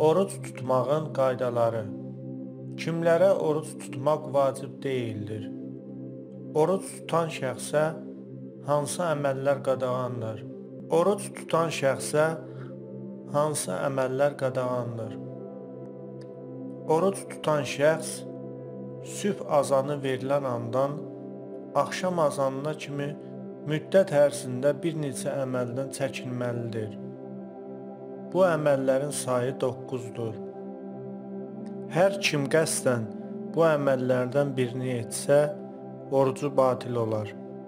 Oruc tutmağın qaydaları. Kimlərə oruc tutmaq vacib deyildir? Oruc tutan şəxsə hansı əməllər qadağandır? Oruc tutan şəxsə hansı əməllər qadağandır? Oruc tutan şəxs sübh azanı verilən andan axşam azanına kimi müddət ərzində bir neçə əməldən çəkinməlidir. Bu əməllərin sayı 9-dur. Hər kim qəsdən bu əməllərdən birini etsə, orucu batil olar.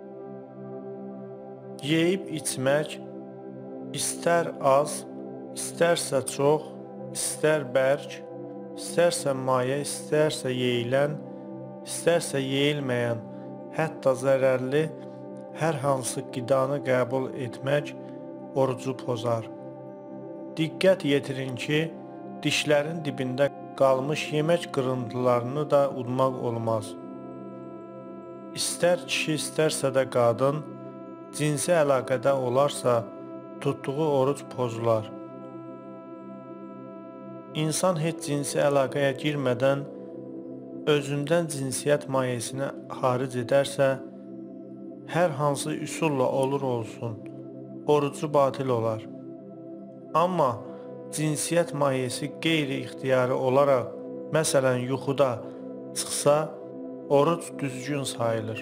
Yeyib içmək, istər az, istərsə çox, istər bərk, istərsə maye, istərsə yeyilən, istərsə yeyilməyən, hətta zərərli hər hansı qidanı qəbul etmək orucu pozar. Diqqət yetirin ki, dişlərin dibində qalmış yemək qırıntılarını da udmaq olmaz. İstər kişi, istərsə də qadın, cinsi əlaqədə olarsa, tutduğu oruc pozular. İnsan heç cinsi əlaqəyə girmədən özündən cinsiyyət mayesini xaric edərsə, hər hansı üsulla olur olsun, orucu batil olar. Amma cinsiyyət mayesi qeyri-ixtiyari olaraq, məsələn yuxuda çıxsa, oruc düzgün sayılır.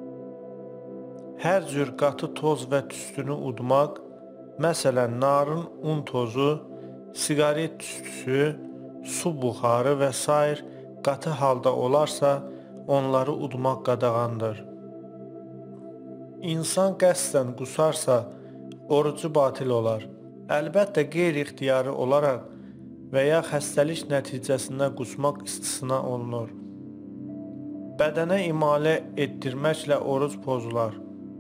Hər cür qatı toz və tüstünü udmaq, məsələn narın un tozu, siqaret tüstüsü, su buxarı və s. qatı halda olarsa, onları udmaq qadağandır. İnsan qəsdən qusarsa, orucu batil olar. Əlbəttə qeyri-ixtiyari olaraq və ya xəstəlik nəticəsində qusmaq istisna olunur. Bədənə imalə etdirməklə oruc pozular.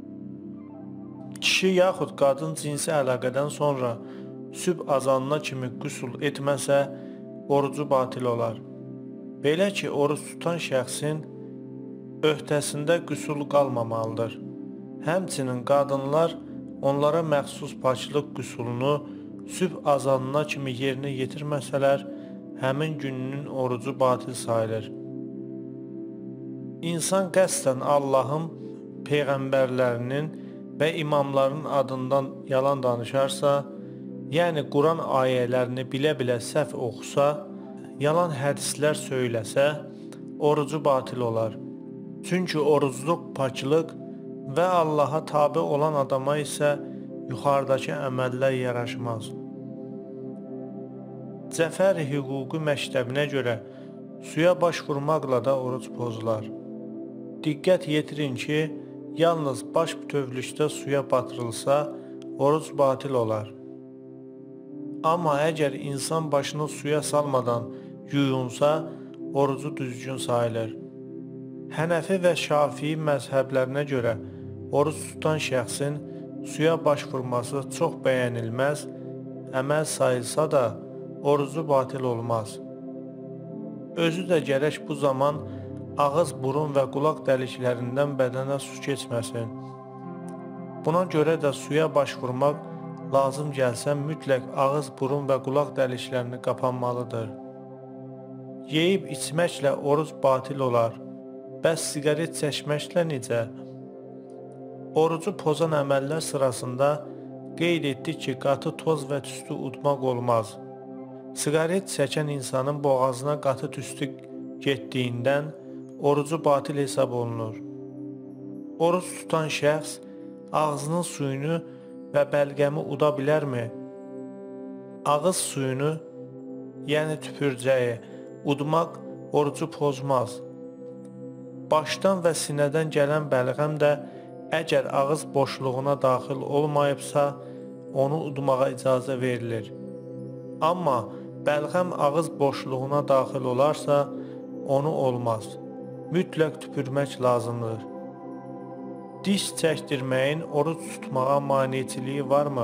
Kişi yaxud qadın cinsi əlaqədən sonra sübh azanına kimi qüsul etməsə, orucu batil olar. Belə ki, oruc tutan şəxsin öhdəsində qüsul qalmamalıdır. Həmçinin qadınlar onlara məxsus paklıq qüsulunu sübh azanına kimi yerinə yetirməsələr, həmin gününün orucu batil sayılır. İnsan qəsdən Allahın, peyğəmbərlərinin və imamların adından yalan danışarsa, yəni Quran ayələrini bilə-bilə səhv oxusa, yalan hədislər söyləsə, orucu batil olar. Çünki orucluq paklıq və Allaha tabe olan adama isə yuxarıdakı əməllər yaraşmaz. Cəfər hüquqi məktəbinə görə suya baş vurmaqla da oruc pozular. Diqqət yetirin ki, yalnız baş bütövlükdə suya batırılsa, oruc batil olar. Amma əgər insan başını suya salmadan yuyunsa, orucu düzgün sayılır. Hənəfi və Şafii məzhəblərinə görə oruc tutan şəxsin suya baş vurması çox bəyənilməz, əməl sayılsa da orucu batil olmaz. Özü də gərək bu zaman ağız, burun və qulaq dəliklərindən bədənə su keçməsin. Buna görə də suya baş vurmaq lazım gəlsə mütləq ağız, burun və qulaq dəliklərini qapanmalıdır. Yeyib içməklə oruc batil olar. Bəs siqaret çəkməklə necə? Orucu pozan əməllər sırasında qeyd etdik ki, qatı toz və tüstü udmaq olmaz. Siqaret çəkən insanın boğazına qatı tüstü getdiyindən orucu batil hesab olunur. Oruc tutan şəxs ağzının suyunu və bəlqəmi uda bilərmi? Ağız suyunu, yəni tüpürcəyi udmaq orucu pozmaz. Başdan və sinədən gələn bəlğəm də əgər ağız boşluğuna daxil olmayıbsa, onu udmağa icazə verilir. Amma bəlğəm ağız boşluğuna daxil olarsa, onu olmaz. Mütləq tüpürmək lazımdır. Diş çəkdirməyin oruc tutmağa maneçiliyi varmı?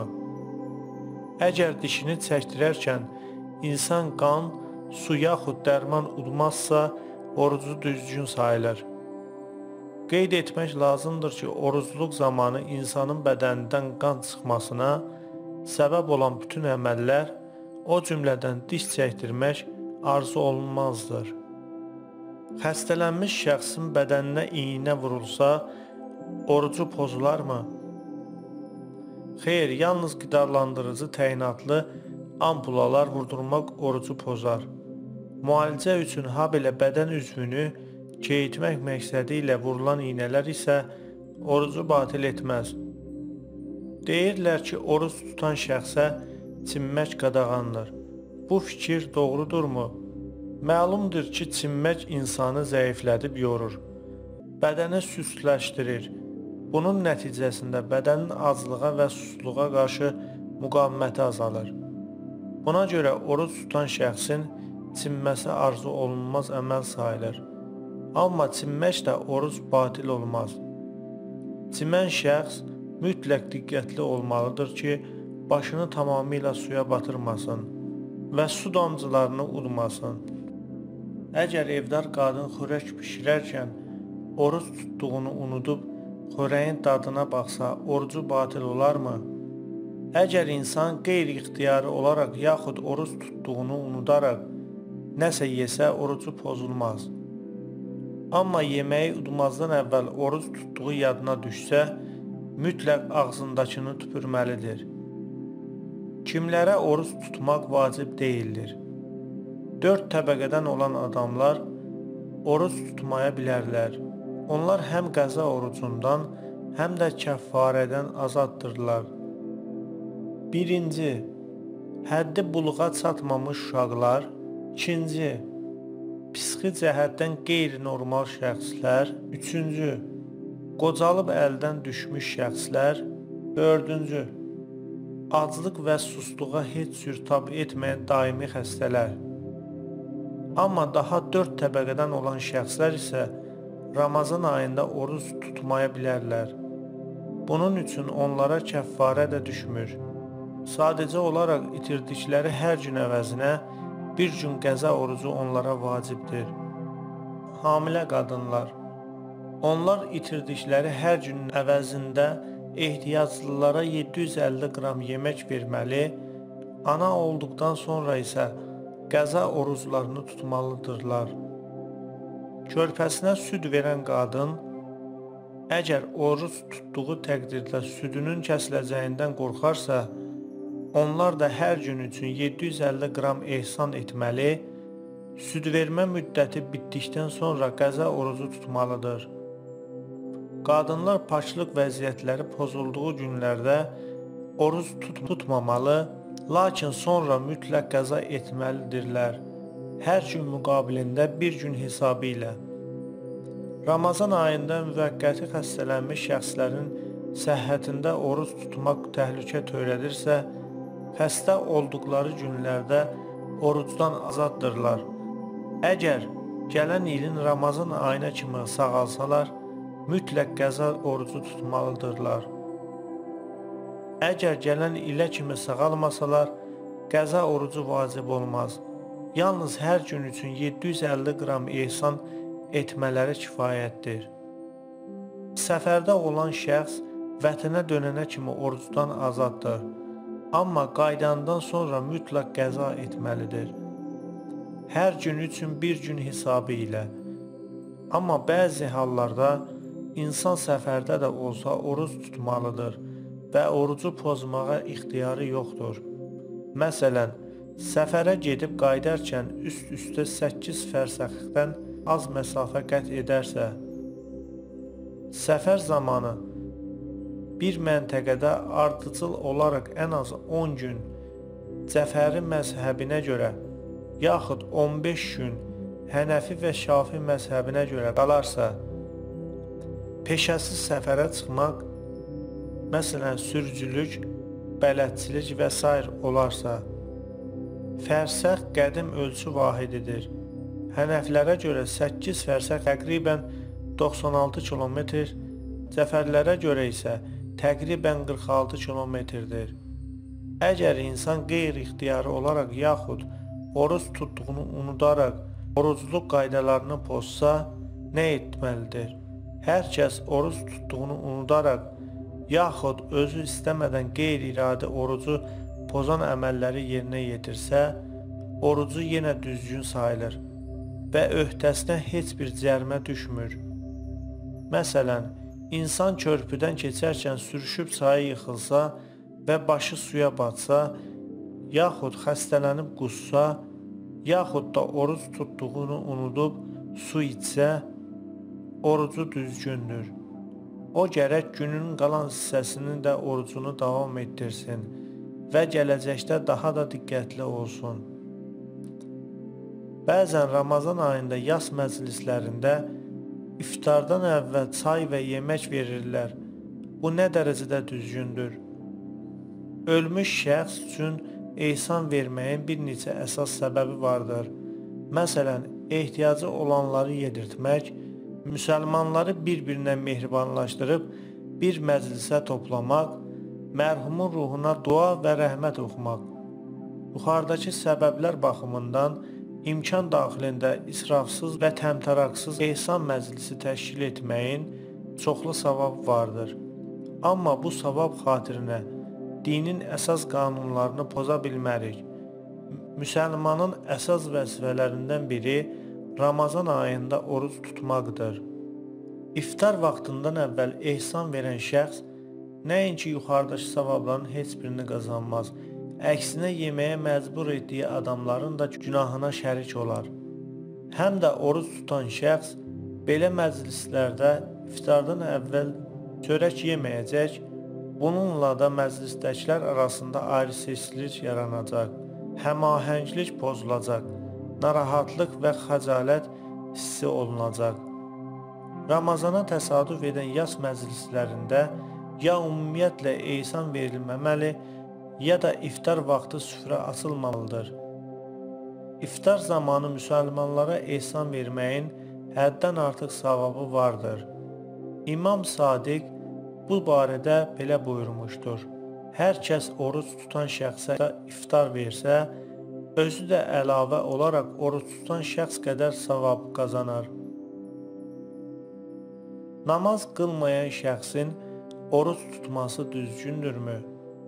Əgər dişini çəkdirərkən insan qan, su yaxud dərman udmazsa, orucu düzgün sayılır. Qeyd etmək lazımdır ki, orucluq zamanı insanın bədənindən qan çıxmasına səbəb olan bütün əməllər o cümlədən diş çəkdirmək arzu olunmazdır. Xəstələnmiş şəxsin bədəninə iynə vurulsa, orucu pozularmı? Xeyr, yalnız qidalandırıcı təyinatlı ampulalar vurdurmaq orucu pozar. Müalicə üçün habelə bədən üzvünü keyitmək məqsədi ilə vurulan iynələr isə orucu batil etməz. Deyirlər ki, oruc tutan şəxsə çimmək qadağandır. Bu fikir doğrudurmu? Məlumdur ki, çimmək insanı zəiflədib yorur, bədəni süstləşdirir. Bunun nəticəsində bədənin aclığa və susluğa qarşı müqaviməti azalır. Buna görə oruc tutan şəxsin çimməsi arzu olunmaz əməl sayılır. Amma çimmək də oruc batil olmaz. Çimən şəxs mütləq diqqətli olmalıdır ki, başını tamamilə suya batırmasın və su damcılarını udmasın. Əgər evdar qadın xörək bişirərkən oruc tutduğunu unudub xörəyin dadına baxsa, orucu batil olarmı? Əgər insan qeyri-ixtiyari olaraq yaxud oruc tutduğunu unudaraq nəsə yesə, orucu pozulmaz. Amma yeməyi udmazdan əvvəl oruc tutduğu yadına düşsə, mütləq ağzındakını tüpürməlidir. Kimlərə oruc tutmaq vacib deyildir? 4 təbəqədən olan adamlar oruc tutmaya bilərlər. Onlar həm qəza orucundan, həm də kəffarədən azaddırlar. 1. Həddi buluğa çatmamış uşaqlar. 2. Psixi cəhətdən qeyri-normal şəxslər. 3. Qocalıb əldən düşmüş şəxslər. 4. Aclıq və susluğa heç cür tab etməyən daimi xəstələr. Amma daha 4 təbəqədən olan şəxslər isə Ramazan ayında oruc tutmaya bilərlər. Bunun üçün onlara kəffarə də düşmür. Sadəcə olaraq itirdikləri hər gün əvəzinə bir gün qəza orucu onlara vacibdir. Hamilə qadınlar. Onlar itirdikləri hər günün əvəzində ehtiyaclılara 750 qram yemək verməli, ana olduqdan sonra isə qəza oruclarını tutmalıdırlar. Körpəsinə süd verən qadın, əgər oruc tutduğu təqdirdə südünün kəsiləcəyindən qorxarsa, onlar da hər gün üçün 750 qram ehsan etməli, süd vermə müddəti bitdikdən sonra qəza orucu tutmalıdır. Qadınlar paklıq vəziyyətləri pozulduğu günlərdə oruc tutmamalı, lakin sonra mütləq qəza etməlidirlər. Hər gün müqabilində bir gün hesabı ilə. Ramazan ayında müvəqqəti xəstələnmiş şəxslərin səhhətində oruc tutmaq təhlükə törədirsə, xəstə olduqları günlərdə orucdan azaddırlar. Əgər gələn ilin Ramazan ayına kimi sağalsalar, mütləq qəza orucu tutmalıdırlar. Əgər gələn ilə kimi sağalmasalar, qəza orucu vacib olmaz. Yalnız hər gün üçün 750 qram ehsan etmələri kifayətdir. Səfərdə olan şəxs vətənə dönənə kimi orucdan azaddır. Amma qayıdandan sonra mütləq qəza etməlidir. Hər gün üçün bir gün hesabı ilə. Amma bəzi hallarda insan səfərdə də olsa oruc tutmalıdır və orucu pozmağa ixtiyarı yoxdur. Məsələn, səfərə gedib qayıdarkən üst-üstə 8 fərsəxdən az məsafə qət edərsə, səfər zamanı bir məntəqədə ardıcıl olaraq ən az 10 gün Cəfəri məzhəbinə görə, yaxud 15 gün Hənəfi və Şafi məzhəbinə görə qalarsa, peşəsiz səfərə çıxmaq, məsələn sürücülük, bələdçilik və s. olarsa, fərsəx qədim ölçü vahididir. Hənəflərə görə 8 fərsəx təqribən 96 kilometr, Cəfərlərə görə isə təqribən 46 kilometrdir. Əgər insan qeyri-ixtiyari olaraq yaxud oruc tutduğunu unudaraq orucluq qaydalarını pozsa, nə etməlidir? Hər kəs oruc tutduğunu unudaraq yaxud özü istəmədən qeyri-iradi orucu pozan əməlləri yerinə yetirsə, orucu yenə düzgün sayılır və öhdəsinə heç bir cərimə düşmür. Məsələn, insan körpüdən keçərkən sürüşüb çaya yıxılsa və başı suya batsa, yaxud xəstələnib qussa, yaxud da oruc tutduğunu unudub su içsə, orucu düzgündür. O gərək günün qalan hissəsinin də orucunu davam etdirsin və gələcəkdə daha da diqqətli olsun. Bəzən Ramazan ayında yas məclislərində iftardan əvvəl çay və yemək verirlər. Bu nə dərəcədə düzgündür? Ölmüş şəxs üçün ehsan verməyin bir neçə əsas səbəbi vardır. Məsələn, ehtiyacı olanları yedirtmək, müsəlmanları bir-birinə mehribanlaşdırıb bir məclisə toplamaq, mərhumun ruhuna dua və rəhmət oxumaq. Yuxarıdakı səbəblər baxımından imkan daxilində israfsız və təmtəraqsız ehsan məclisi təşkil etməyin çoxlu savab vardır. Amma bu savab xatirinə dinin əsas qanunlarını poza bilmərik. Müsəlmanın əsas vəzifələrindən biri Ramazan ayında oruc tutmaqdır. İftar vaxtından əvvəl ehsan verən şəxs nəinki yuxarıdakı savabların heç birini qazanmaz, əksinə yeməyə məcbur etdiyi adamların da günahına şərik olar. Həm də oruc tutan şəxs belə məclislərdə iftardan əvvəl çörək yeməyəcək, bununla da məclisdəkilər arasında ayrı-seçkilik yaranacaq, həmahənglik pozulacaq, narahatlıq və xəcalət hissi olunacaq. Ramazana təsadüf edən yas məclislərində ya ümumiyyətlə ehsan verilməməli, ya da iftar vaxtı süfrə açılmamalıdır. İftar zamanı müsəlmanlara ehsan verməyin həddən artıq savabı vardır. İmam Sadiq bu barədə belə buyurmuşdur. Hər kəs oruc tutan şəxsə iftar versə, özü də əlavə olaraq oruc tutan şəxs qədər savab qazanar. Namaz qılmayan şəxsin oruc tutması düzgündürmü?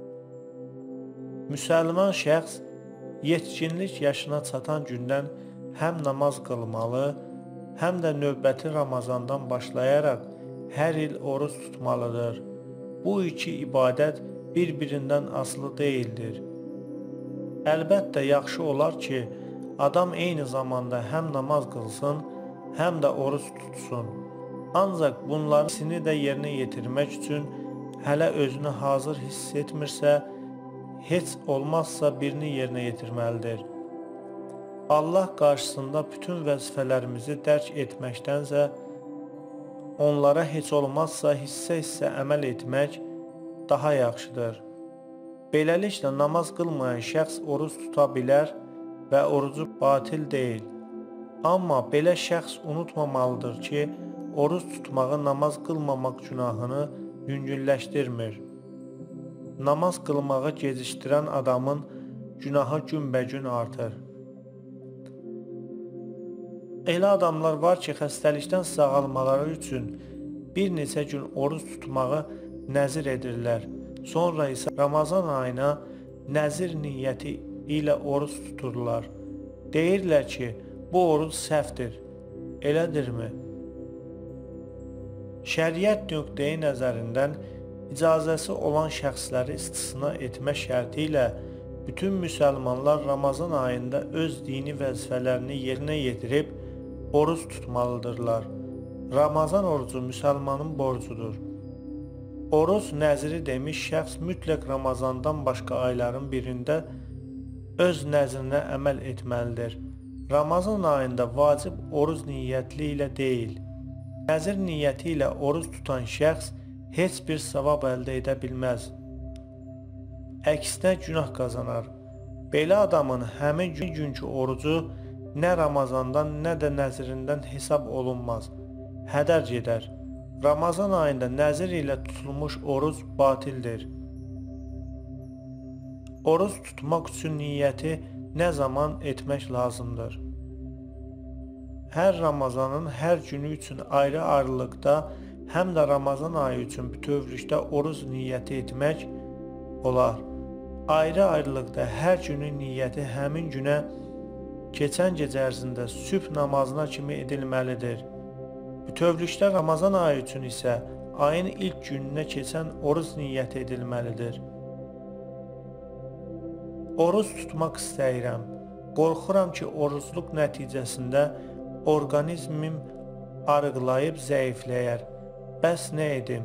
Müsəlman şəxs yetkinlik yaşına çatan gündən həm namaz qılmalı, həm də növbəti Ramazandan başlayaraq hər il oruc tutmalıdır. Bu iki ibadət bir-birindən asılı deyildir. Əlbəttə yaxşı olar ki, adam eyni zamanda həm namaz qılsın, həm də oruc tutsun. Ancaq bunların ikisini də yerinə yetirmək üçün hələ özünü hazır hiss etmirsə, heç olmazsa birini yerinə yetirməlidir. Allah qarşısında bütün vəzifələrimizi dərk etməkdənsə, onlara heç olmazsa hissə-hissə əməl etmək daha yaxşıdır. Beləliklə, namaz qılmayan şəxs oruc tuta bilər və orucu batil deyil. Amma belə şəxs unutmamalıdır ki, oruc tutmağı namaz qılmamaq günahını yüngülləşdirmir. Namaz qılmağı gecikdirən adamın günahı günbəgün artır. Elə adamlar var ki, xəstəlikdən sağalmaları üçün bir neçə gün oruc tutmağı nəzir edirlər. Sonra isə Ramazan ayına nəzir niyyəti ilə oruc tuturlar. Deyirlər ki, bu oruc səhvdir. Elədirmi? Şəriət nöqteyi nəzərindən icazəsi olan şəxsləri istisna etmə şərti ilə bütün müsəlmanlar Ramazan ayında öz dini vəzifələrini yerinə yetirib oruc tutmalıdırlar. Ramazan orucu müsəlmanın borcudur. Oruc nəziri demiş şəxs mütləq Ramazandan başqa ayların birində öz nəzrinə əməl etməlidir. Ramazan ayında vacib oruc niyyətli ilə deyil. Nəzir niyyəti ilə oruc tutan şəxs heç bir savab əldə edə bilməz. Əksinə günah qazanar. Belə adamın həmin günkü orucu nə Ramazandan, nə də nəzirindən hesab olunmaz, hədər gedər. Ramazan ayında nəzir ilə tutulmuş oruc batildir. Oruc tutmaq üçün niyyəti nə zaman etmək lazımdır? Hər Ramazanın hər günü üçün ayrı-ayrılıqda, həm də Ramazan ayı üçün bütövlükdə oruc niyyəti etmək olar. Ayrı-ayrılıqda hər günün niyyəti həmin günə keçən gecə ərzində sübh namazına kimi edilməlidir. Bütövlükdə Ramazan ayı üçün isə ayın ilk gününə keçən oruc niyyəti edilməlidir. Oruc tutmaq istəyirəm. Qorxuram ki, orucluq nəticəsində orqanizmim arıqlayıb zəifləyər. Bəs nə edim?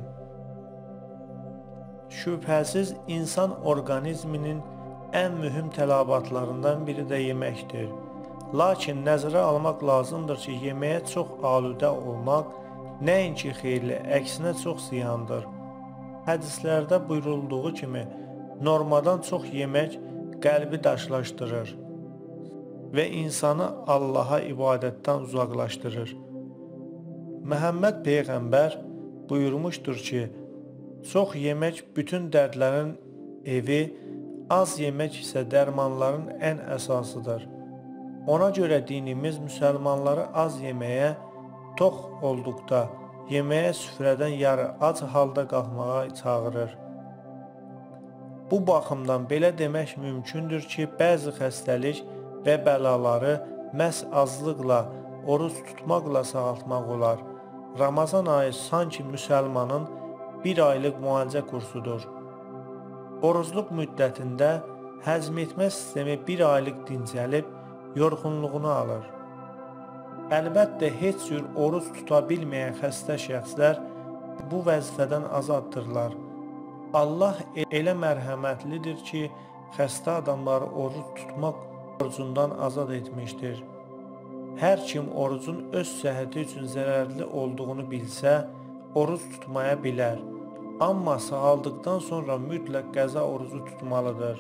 Şübhəsiz insan orqanizminin ən mühüm tələbatlarından biri də yeməkdir. Lakin nəzərə almaq lazımdır ki, yeməyə çox aludə olmaq nəinki xeyirli, əksinə çox ziyandır. Hədislərdə buyurulduğu kimi, normadan çox yemək qəlbi daşlaşdırır və insanı Allaha ibadətdən uzaqlaşdırır. Məhəmməd Peyğəmbər buyurmuşdur ki, çox yemək bütün dərdlərin evi, az yemək isə dərmanların ən əsasıdır. Ona görə dinimiz müsəlmanları az yeməyə, tox olduqda yeməyə süfrədən yarı ac halda qalxmağa çağırır. Bu baxımdan belə demək mümkündür ki, bəzi xəstəlik və bəlaları məhz azlıqla, oruc tutmaqla sağaltmaq olar. Ramazan ayı sanki müsəlmanın bir aylıq müalicə kursudur. Orucluq müddətində həzm etmə sistemi bir aylıq dincəlib, yorğunluğunu alır. Əlbəttə, heç cür oruc tuta bilməyən xəstə şəxslər bu vəzifədən azaddırlar. Allah elə mərhəmətlidir ki, xəstə adamları oruc tutmaq borcundan azad etmişdir. Hər kim orucun öz səhhəti üçün zərərli olduğunu bilsə, oruc tutmaya bilər. Amma sağaldıqdan sonra mütləq qəza orucu tutmalıdır.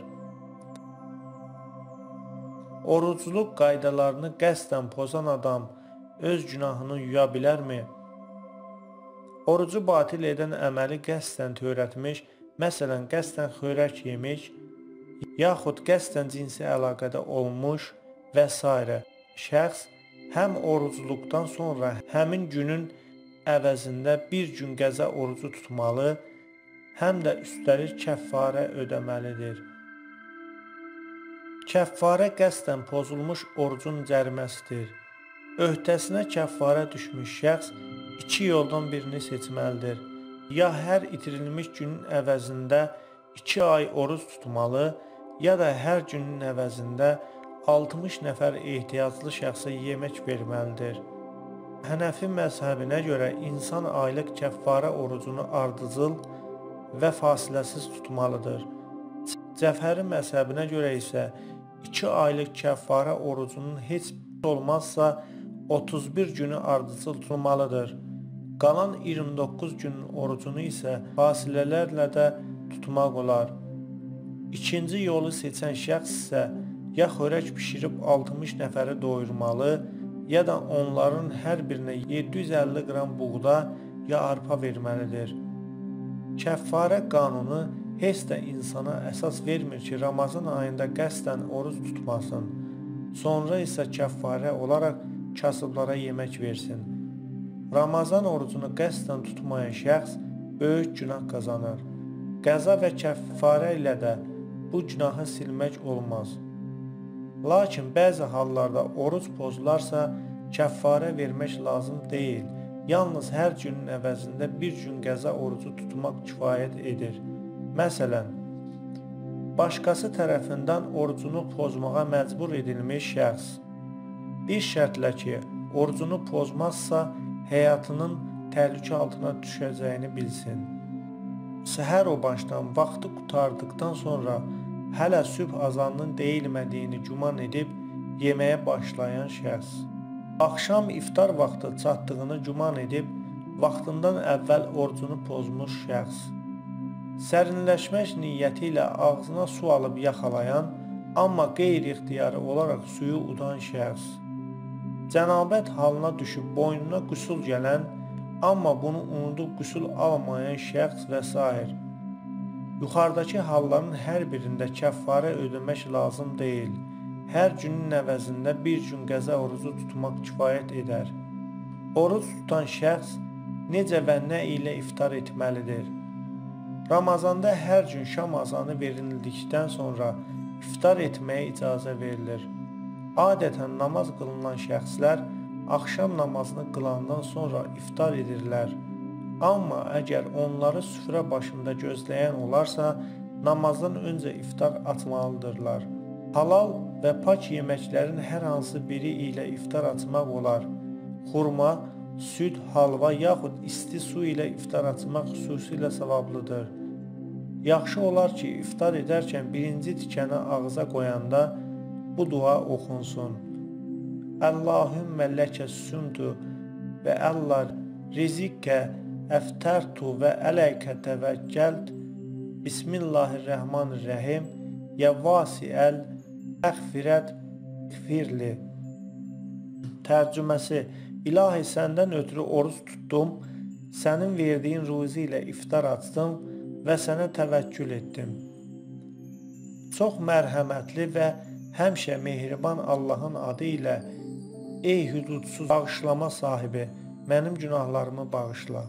Orucluq qaydalarını qəsdən pozan adam öz günahını yuya bilərmi? Orucu batil edən əməli qəsdən törətmiş, məsələn, qəsdən xörək yemiş, yaxud qəsdən cinsi əlaqədə olmuş və s. şəxs həm orucluqdan sonra həmin günün əvəzində bir gün qəza orucu tutmalı, həm də üstəlik kəffarə ödəməlidir. Kəffarə qəsdən pozulmuş orucun cəriməsidir. Öhdəsinə kəffarə düşmüş şəxs 2 yoldan birini seçməlidir. Ya hər itirilmiş günün əvəzində 2 ay oruc tutmalı, ya da hər günün əvəzində 60 nəfər ehtiyaclı şəxsə yemək verməlidir. Hənəfi məzhəbinə görə insan aylıq kəffarə orucunu ardıcıl və fasiləsiz tutmalıdır. Cəfəri məzhəbinə görə isə 2 aylıq kəffarə orucunun heç olmazsa 31 günü ardıcıl tutulmalıdır. Qalan 29 günün orucunu isə fasilələrlə də tutmaq olar. İkinci yolu seçən şəxs isə ya xörək bişirib 60 nəfəri doyurmalı, ya da onların hər birinə 750 qram buğda ya arpa verməlidir. Kəffarə qanunu heç də insana əsas vermir ki, Ramazan ayında qəsdən oruc tutmasın, sonra isə kəffarə olaraq kasıblara yemək versin. Ramazan orucunu qəsdən tutmayan şəxs böyük günah qazanır. Qəza və kəffarə ilə də bu günahı silmək olmaz. Lakin bəzi hallarda oruc pozularsa, kəffarə vermək lazım deyil. Yalnız hər günün əvəzində bir gün qəza orucu tutmaq kifayət edir. Məsələn, başqası tərəfindən orucunu pozmağa məcbur edilmiş şəxs bir şərtlə ki, orucunu pozmazsa, həyatının təhlükə altına düşəcəyini bilsin. Səhər o başdan vaxtı qurtardıqdan sonra hələ sübh azanının deyilmədiyini güman edib yeməyə başlayan şəxs. Axşam iftar vaxtı çatdığını güman edib vaxtından əvvəl orucunu pozmuş şəxs. Sərinləşmək niyyəti ilə ağzına su alıb yaxalayan, amma qeyri-ixtiyari olaraq suyu udan şəxs. Cənabət halına düşüb boynuna qüsul gələn, amma bunu unudub qüsul almayan şəxs və s. Yuxarıdakı halların hər birində kəffarə ödəmək lazım deyil. Hər günün əvəzində bir gün qəza orucu tutmaq kifayət edər. Oruc tutan şəxs necə və nə ilə iftar etməlidir? Ramazanda hər gün şam azanı verildikdən sonra iftar etməyə icazə verilir. Adətən namaz qılınan şəxslər axşam namazını qılandan sonra iftar edirlər. Amma əgər onları süfrə başında gözləyən olarsa, namazdan öncə iftar açmalıdırlar. Halal və pak yeməklərin hər hansı biri ilə iftar açmaq olar. Xurma, süd, halva yaxud isti su ilə iftar açmaq xüsusilə savablıdır. Yaxşı olar ki, iftar edərkən birinci tikəni ağza qoyanda bu dua oxunsun. Allahümmə ləkə sümtü və əllar rizikə əftərtu və ələykə təvəkkəlt Bismillahirrahmanirrahim ya vasiəl əğfirət firli. Tərcüməsi: İlahi, səndən ötürü oruç tutdum, sənin verdiyin ruzi ilə iftar açdım və sənə təvəkkül etdim. Çox mərhəmətli və həmişə mehriban Allahın adı ilə, ey hüdudsuz bağışlama sahibi, mənim günahlarımı bağışla.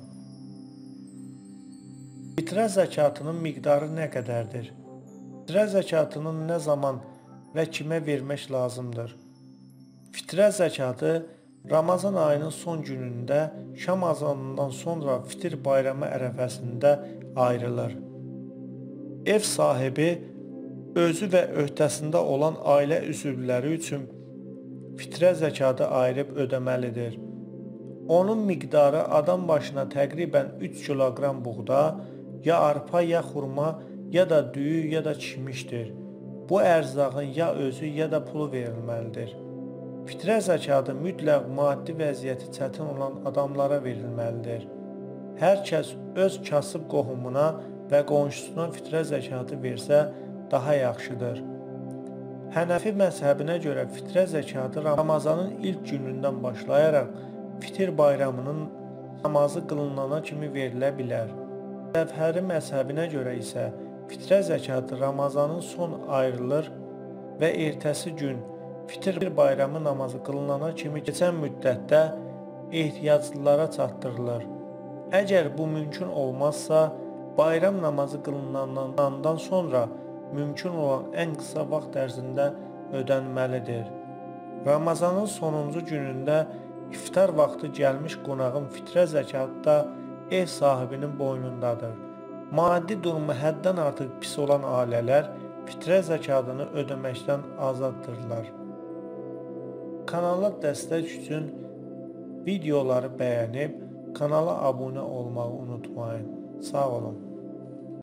Fitrə zəkatının miqdarı nə qədərdir? Fitrə zəkatının nə zaman və kimə vermək lazımdır? Fitrə zəkatı Ramazan ayının son günündə şam azanından sonra fitir bayramı ərəfəsində ayrılır. Ev sahibi özü və öhdəsində olan ailə üzvləri üçün fitrə zəkatı ayırıb ödəməlidir. Onun miqdarı adam başına təqribən 3 kiloqram buğda, ya arpa, ya xurma, ya da düyü, ya da kişmişdir. Bu ərzağın ya özü, ya da pulu verilməlidir. Fitrə zəkatı mütləq maddi vəziyyəti çətin olan adamlara verilməlidir. Hər kəs öz kasıb qohumuna və qonşusuna fitrə zəkatı versə daha yaxşıdır. Hənəfi məzhəbinə görə fitrə zəkatı Ramazanın ilk günündən başlayaraq fitir bayramının namazı qılınana kimi verilə bilər. Əzhəri məzhəbinə görə isə fitrə zəkatı Ramazanın son ayrılır və ertəsi gün fitir bayramı namazı qılınana kimi keçən müddətdə ehtiyaclılara çatdırılır. Əgər bu mümkün olmazsa, bayram namazı qılınandan sonra mümkün olan ən qısa vaxt ərzində ödənməlidir. Ramazanın sonuncu günündə iftar vaxtı gəlmiş qonağın fitrə zəkatı da ev sahibinin boynundadır. Maddi durumu həddən artıq pis olan ailələr fitrə zəkatını ödəməkdən azaddırlar. Kanala dəstək üçün videoları bəyənib kanala abunə olmağı unutmayın. Sağ olun.